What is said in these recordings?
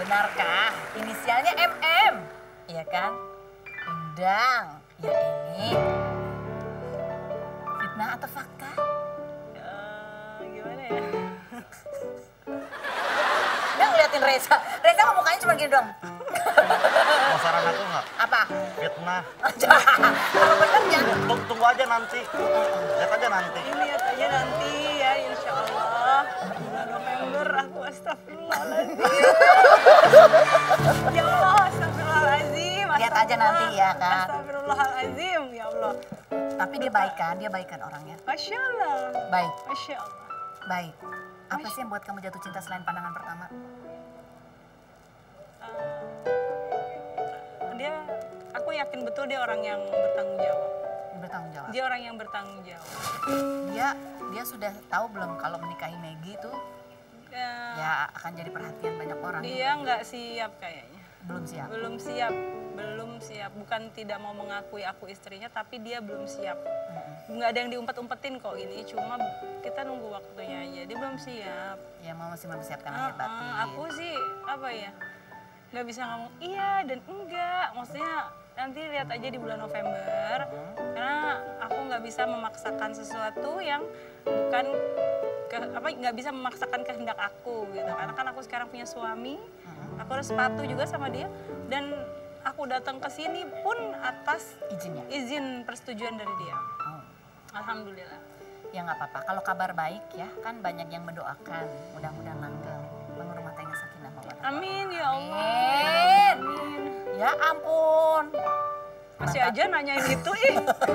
Benarkah inisialnya MM? Iya kan? Undang. Ya ini fitnah atau fakta? Gimana ya? Dia ngeliatin Reza. Reza kok mukanya cuma gini dong. Mau saran aku nggak? Apa? Fitnah. Kalau bener jangan. Tunggu aja nanti. Lihat aja nanti. Ini lihat aja nanti ya, insya Allah. Bulan November aku astagfirullahaladzim. Ya Allah, astagfirullahaladzim. Lihat aja nanti ya kan. Astagfirullahaladzim, ya Allah. Tapi dia baik kan? Dia baik kan orangnya? Masya Allah. Baik, Masya Allah. baik. Apa sih yang buat kamu jatuh cinta selain pandangan pertama? Aku yakin betul dia orang yang bertanggung jawab. Dia bertanggung jawab. Dia orang yang bertanggung jawab. Dia sudah tahu belum kalau menikahi Maggie itu ya akan jadi perhatian banyak orang. Dia nggak siap kayaknya. Belum siap. Belum siap, belum siap. Bukan tidak mau mengakui aku istrinya, tapi dia belum siap. Nggak ada yang diumpet-umpetin kok ini, cuma kita nunggu waktunya aja. Dia belum siap. Ya mau masih mempersiapkan lahir batin. Aku sih apa ya, nggak bisa ngomong iya dan enggak. Maksudnya nanti lihat aja di bulan November. Karena aku nggak bisa memaksakan sesuatu yang bukan nggak bisa memaksakan kehendak aku gitu. Karena kan aku sekarang punya suami. Aku harus patuh juga sama dia, dan aku datang ke sini pun atas izin persetujuan dari dia. Alhamdulillah. Ya nggak apa-apa. Kalau kabar baik ya kan banyak yang mendoakan. Mudah-mudahan langgeng. Bangun rumah tangga sakinah mawaddah. Amin ya Allah. Amin. Ya ampun. Masih aja nanyain itu ih.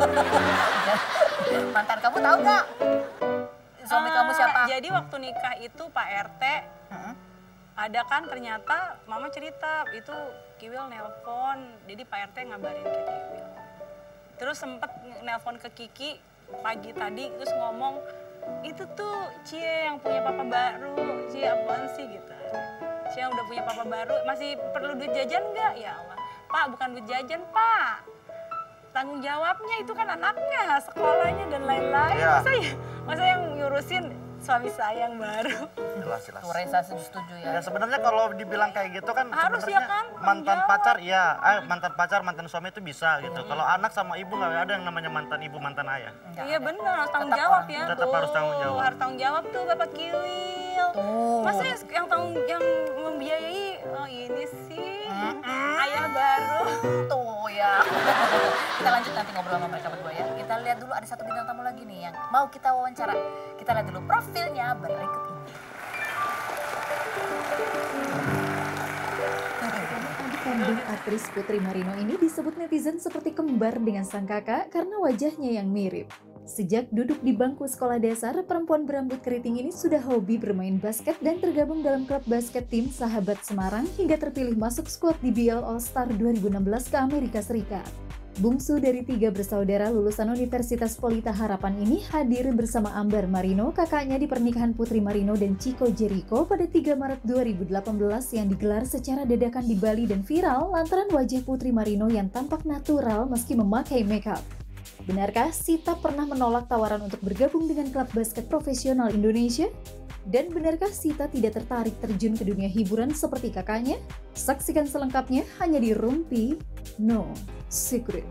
Mantan kamu tahu nggak? Suami kamu siapa? Jadi waktu nikah itu Pak RT. Ada kan ternyata mama cerita itu Kiwil nelpon, jadi Pak RT ngabarin ke Kiwil. Terus sempet nelpon ke Kiki pagi tadi, terus ngomong itu tuh Cie yang punya papa baru, Cie apaan sih gitu. Cie udah punya papa baru, masih perlu duit jajan nggak? Ya Allah, Pak bukan duit jajan Pak, tanggung jawabnya itu kan anaknya, sekolahnya dan lain-lain. Ya. Masa yang ngurusin suami saya yang baru. Jelas. Tuh Reza setuju ya. Ya sebenarnya kalau dibilang kayak gitu kan Harus sebenarnya ya kan, mantan jawab. pacar iya, mantan pacar, mantan suami itu bisa gitu. Kalau anak sama ibu nggak ada yang namanya mantan ibu, mantan ayah. Iya benar, harus tanggung Tetap jawab orang ya. tetap harus tanggung jawab. Harus tanggung jawab tuh Bapak Kiwil. Masa yang membiayai ini sih ayah baru. Tuh ya. Kita lanjut nanti ngobrol sama mereka berdua ya. Kita lihat dulu ada satu bintang tamu lagi nih yang mau kita wawancara. Kita lihat dulu profilnya berikut ini. Adik kandung aktris Putri Marino ini disebut netizen seperti kembar dengan sang kakak karena wajahnya yang mirip. Sejak duduk di bangku sekolah dasar, perempuan berambut keriting ini sudah hobi bermain basket dan tergabung dalam klub basket tim Sahabat Semarang hingga terpilih masuk skuad DBL All-Star 2016 ke Amerika Serikat. Bungsu dari 3 bersaudara lulusan Universitas Pelita Harapan ini hadir bersama Ambar Marino, kakaknya di pernikahan Putri Marino dan Chico Jericho pada 3 Maret 2018 yang digelar secara dadakan di Bali dan viral lantaran wajah Putri Marino yang tampak natural meski memakai makeup. Benarkah Sita pernah menolak tawaran untuk bergabung dengan klub basket profesional Indonesia? Dan benarkah Sita tidak tertarik terjun ke dunia hiburan seperti kakaknya? Saksikan selengkapnya hanya di Rumpi No Secret.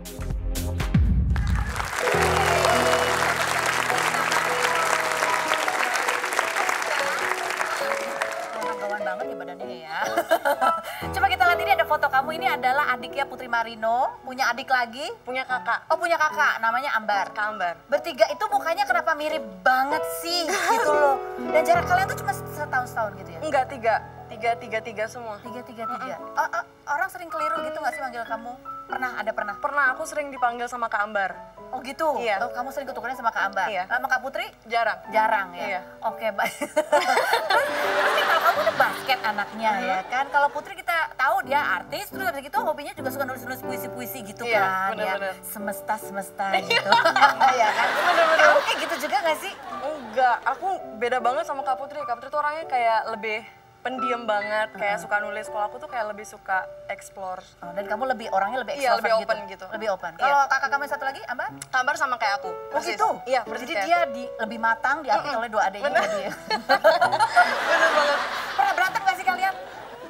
Gawan banget ya badannya ya. Coba kita lihat, ini ada foto kamu. Ini adalah adiknya Putri Marino. Punya adik lagi? Punya kakak. Oh punya kakak, namanya Ambar. Kak Ambar. Bertiga itu mukanya kenapa mirip banget sih gitu loh. Dan jarak kalian tuh cuma setahun gitu ya? Enggak, tiga semua. Tiga. Orang sering keliru gitu gak sih manggil kamu? Pernah? Pernah, aku sering dipanggil sama Kak Ambar. Oh gitu? Iya. Oh, kamu sering ketukerannya sama Kak Ambar? Iya. Sama Kak Putri? Jarang. Jarang ya? Iya. Oke, baik. Terus nih, kalau kamu udah basket anaknya ya kan? Kalau Putri kita tahu dia artis, terus habis itu hobinya juga suka nulis-nulis puisi-puisi gitu Iya, kan? bener-bener. Ya, semesta gitu. Iya kan? Bener-bener. Kamu kayak gitu juga gak sih? Enggak, aku beda banget sama Kak Putri. Kak Putri tuh orangnya kayak lebih pendiam banget, kayak suka nulis. Kalau aku tuh kayak lebih suka explore. Oh, dan kamu orangnya lebih Iya, extrovert lebih open gitu. Lebih open. Iya. Kalau kakak kamu yang satu lagi, Ambar? Kak Ambar sama kayak aku. Oh persis. gitu? Iya, persis Jadi kayak dia aku. lebih matang, diapit oleh dua adiknya Bener. dia. Bener banget. Pernah berantem gak sih kalian?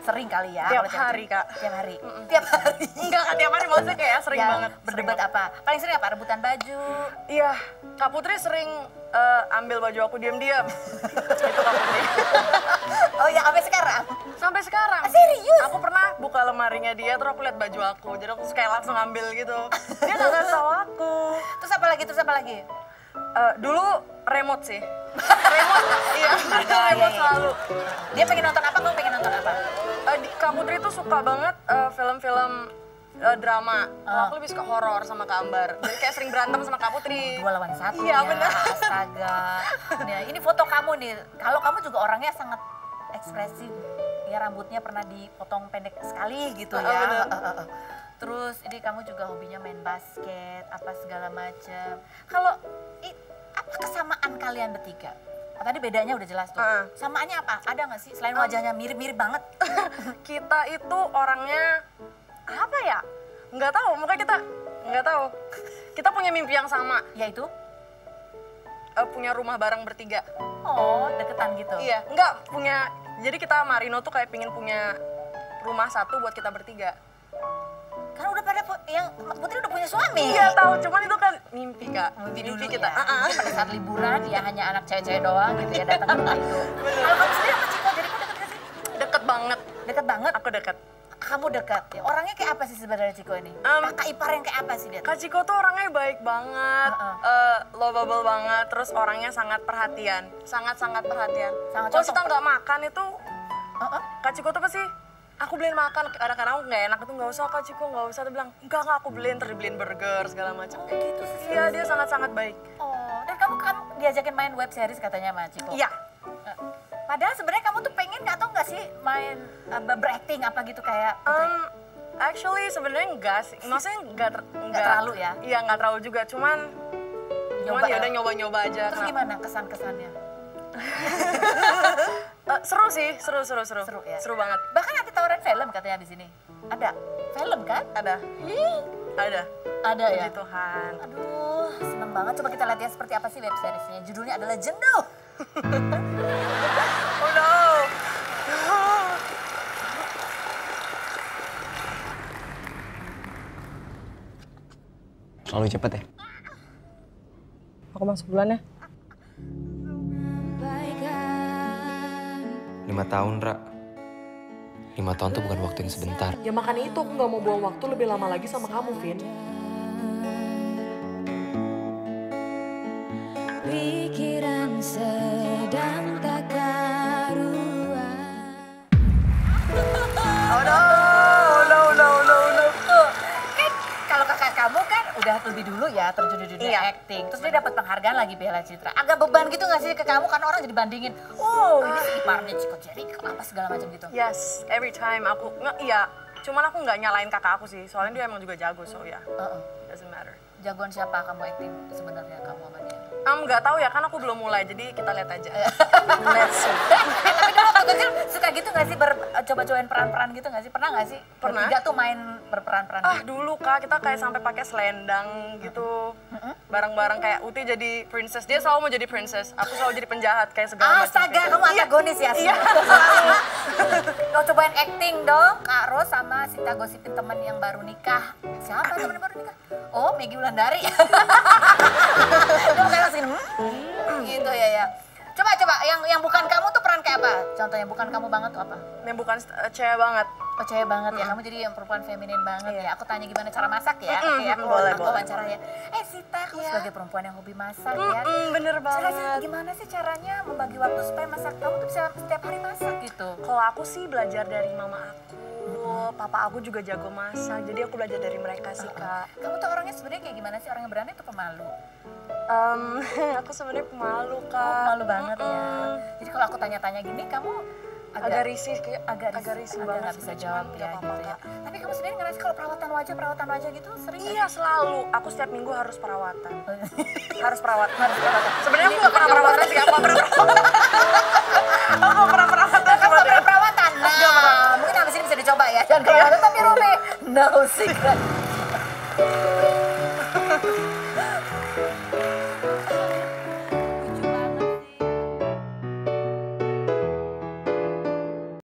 Sering kali ya? Tiap kalau cewek-cewek? hari, Kak. Tiap hari? Tiap hari? Enggak kan tiap hari, maksudnya kayak sering Yang banget. berdebat apa? Paling sering apa? Rebutan baju? Iya, Kak Putri sering ambil baju aku diam-diam. Itu Kak Putri. Oh ya, sampai sekarang? Sampai sekarang. Serius? Aku pernah buka lemarinya dia, terus aku lihat baju aku. Jadi aku kayak langsung ambil gitu. Dia nggak kasih tahu aku. Terus apa lagi? Terus apa lagi? Dulu remote sih. Remote, iya. Remote selalu. Dia pengen nonton apa? Kamu pengen nonton apa? Kak Putri tuh suka banget film-film drama. Kalau aku lebih suka horor sama Kak Ambar. Jadi kayak sering berantem sama Kak Putri. 2 lawan 1 Iya, ya, benar. astaga. Nah, ini foto kamu nih. Kalau kamu juga orangnya sangat ekspresif. Ya rambutnya pernah dipotong pendek sekali gitu ya. benar. Terus ini kamu juga hobinya main basket, apa segala macam. Kalau apa kesamaan kalian bertiga? Oh, tadi bedanya udah jelas tuh. Samaannya apa? Ada nggak sih? Selain wajahnya mirip-mirip banget. Kita itu orangnya apa ya? Nggak tahu, makanya kita nggak tahu. Kita punya mimpi yang sama, Yaitu? punya rumah bareng bertiga. Oh, deketan gitu. Iya, nggak punya. Jadi kita Marino tuh kayak pingin punya rumah satu buat kita bertiga. Kan udah pada yang Putri udah punya suami. Iya tahu, cuman itu kan mimpi Kak. Mimpi dulu kita. ya. Mungkin pada saat liburan ya hanya anak cewek-cewek doang gitu ya datang ke rumah itu. Kalau kamu sendiri sama Ciko, jadi kamu deket gak sih? Deket banget. Deket banget. Aku deket. Kamu dekat. Ya, orangnya kayak apa sih sebenarnya Ciko ini? Kakak ipar yang kayak apa sih dia? Kak Ciko tuh orangnya baik banget, lovable banget, terus orangnya sangat perhatian, sangat-sangat perhatian. Sangat Kalau cocok. kita nggak makan itu, Kak Ciko tuh pasti, aku beliin makan, kadang-kadang aku nggak enak itu nggak usah Kak Ciko, nggak usah. Dia bilang, enggak aku beliin, terus dibeliin burger segala macam. Kayak gitu sih. Iya, dia sangat-sangat baik. Oh, dan kamu diajakin main web series katanya sama Ciko? Iya, Padahal sebenarnya kamu tuh pengen atau nggak sih main berakting apa gitu kayak Putri? actually sebenarnya enggak sih, maksudnya enggak terlalu ya? Iya, nggak terlalu juga, cuman Nyoba ya udah ya? nyoba-nyoba aja. Terus gimana kesan-kesannya? Seru sih, seru ya? seru banget. Bahkan ada tawaran film katanya di sini. Ada film kan? Ada, Ada ya. puji Tuhan. Aduh, seneng banget. Coba kita lihat ya seperti apa sih web seriesnya. Judulnya adalah Jenuh. Oh no. Selalu cepet ya? Aku masuk duluan ya. 5 tahun, Ra. 5 tahun tuh bukan waktu yang sebentar. Ya makanya itu aku nggak mau buang waktu lebih lama lagi sama kamu, Vin. Pikiran sedang tak karuan. Oh no. Tuh, kan kalau kakak kamu kan udah lebih dulu ya terjun di dunia acting. Terus dia dapat penghargaan lagi Bella Citra. Agak beban gitu gak sih ke kamu? Karena orang jadi bandingin. Oh, ini si iparnya Chico Jericho apa segala macam gitu. Yes, every time aku iya, cuman aku nggak nyalain kakak aku sih, soalnya dia emang juga jago, so ya, doesn't matter. Jagoan siapa kamu acting sebenarnya kamu sama dia? Nggak tahu ya, kan aku belum mulai, jadi kita lihat aja. Let's see. Tapi dulu waktu kecil suka gitu gak sih coba-cobain peran-peran gitu gak sih? Pernah gak sih? Pernah. Bertiga tuh main berperan-peran gitu. Dulu Kak, kita kayak sampai pakai selendang gitu, bareng-bareng kayak Uti jadi princess, dia selalu mau jadi princess, aku selalu jadi penjahat kayak segala macam. Astaga, kamu antagonis ya? Iya. Mau cobain acting dong, Kak Ros sama Sita gosipin temen yang baru nikah. Siapa temen yang baru nikah? Oh, Maggie Wulandari. Kamu kayak langsung gitu ya. Coba yang bukan kamu tuh peran kayak apa? Contohnya bukan kamu banget tuh apa? Yang bukan cewek banget. Oh, cewek banget ya. Kamu jadi yang perempuan feminin banget ya. Aku tanya gimana cara masak ya. Aku boleh. wawancara ya. Sita, kamu sebagai perempuan yang hobi masak ya. Bener banget. Gimana sih caranya membagi waktu supaya masak kamu tuh bisa setiap hari masak gitu? Kalau aku sih belajar dari mama aku, papa aku juga jago masak, jadi aku belajar dari mereka sih Kak. Kamu tuh orangnya sebenarnya kayak gimana sih? Orang yang berani atau pemalu? Aku sebenarnya pemalu Kak. Malu banget ya. Jadi kalau aku tanya-tanya gini, kamu agak risih, agak risih banget. Nggak bisa jawab ya gitu ya. Tapi kamu sendiri ngerasa kalau perawatan wajah gitu sering nggak Iya sih? selalu, aku setiap minggu harus perawatan. Harus perawatan. Sebenarnya aku Ini nggak pernah bukan perawatan sih, aku nggak pernah perawatan. Aku nggak pernah perawatan. Kamu nggak pernah perawatan? Nah, mungkin habis ini bisa dicoba ya. Jangan perawatan tapi Rumi. No secret.